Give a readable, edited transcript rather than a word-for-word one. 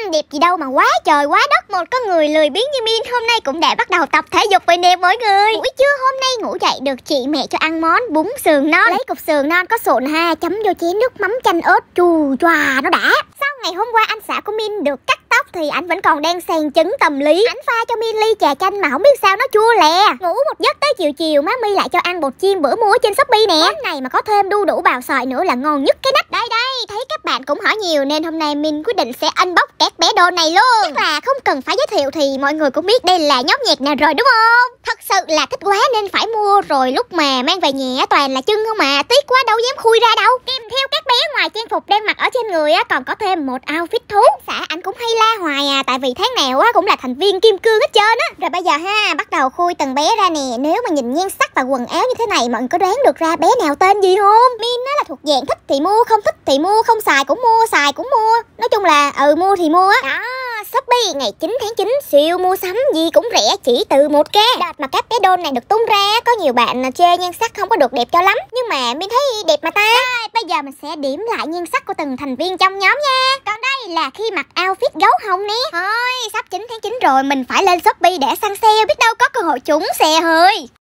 đẹp gì đâu mà quá trời quá đất. Một con người lười biếng như Min hôm nay cũng đã bắt đầu tập thể dục rồi nè mọi người. Buổi trưa hôm nay ngủ dậy được chị mẹ cho ăn món bún sườn non. Lấy cục sườn non có sụn ha, chấm vô chén nước mắm chanh ớt chù choà nó đã. Sau ngày hôm qua anh xã của Min được cắt tóc thì ảnh vẫn còn đang xèn trứng tâm lý. Ảnh pha cho Min ly trà chanh mà không biết sao nó chua lè. Ngủ một giấc tới chiều chiều má My lại cho ăn bột chiên bữa mua trên Shopee nè. Món này mà có thêm đu đủ bào sòi nữa là ngon nhất cái nách. Đây đây, thấy các bạn cũng hỏi nhiều nên hôm nay Min quyết định sẽ unbox các bé đồ này luôn. Chắc là không cần phải giới thiệu thì mọi người cũng biết đây là nhóm nhạc nào rồi đúng không? Thật sự là thích quá nên phải mua, rồi lúc mà mang về nhà toàn là chân không à, tiếc quá đâu dám khui ra đâu. Kèm theo các bé ngoài trang phục đang mặc ở trên người á còn có thêm một outfit thú. Xã anh cũng hay la hoài à, tại vì tháng nào á cũng là thành viên kim cương hết trơn á. Rồi bây giờ ha, bắt đầu khui từng bé ra nè. Nếu mà nhìn nhan sắc và quần áo như thế này mọi người có đoán được ra bé nào tên gì không? Min á là thuộc dạng thích thì mua, không thích thì mua, không xài cũng mua, xài cũng mua. Nói chung là mua thì mua á. Đó, Shopee ngày 9 tháng 9 siêu mua sắm gì cũng rẻ chỉ từ 1k. Đợt mà các bé đôn này được tung ra có nhiều bạn chê nhan sắc không có được đẹp cho lắm, nhưng mà Min thấy đẹp mà ta. Rồi, bây giờ mình sẽ điểm lại nhan sắc của từng thành viên trong nhóm nha. Còn đây là khi mặc outfit gấu hồng nè. Thôi sắp 9 tháng 9 rồi mình phải lên Shopee để săn sale, biết đâu có cơ hội trúng xe hơi.